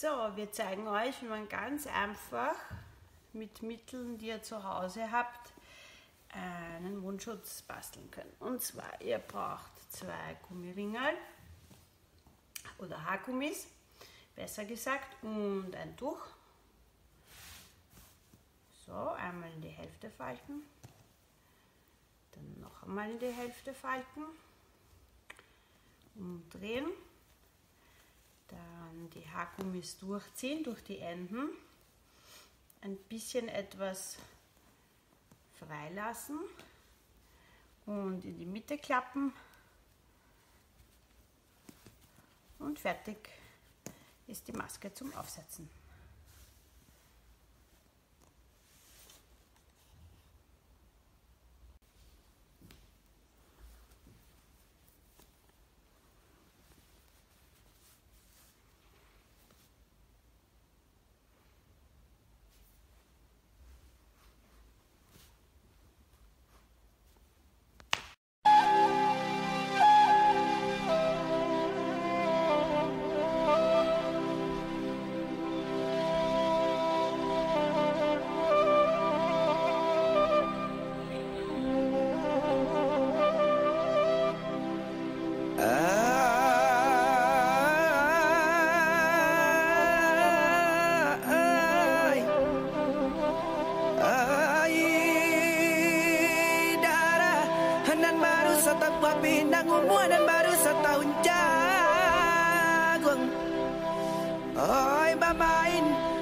So, wir zeigen euch, wie man ganz einfach mit Mitteln, die ihr zu Hause habt, einen Mundschutz basteln könnt. Und zwar, ihr braucht 2 Gummiringel oder Haargummis, besser gesagt, und ein Tuch. So, einmal in die Hälfte falten, dann noch einmal in die Hälfte falten, umdrehen, dann die Haargummis durchziehen durch die Enden, ein bisschen etwas freilassen und in die Mitte klappen und fertig ist die Maske zum Aufsetzen. Pinang umuan baru setahun jagung. Oi mamain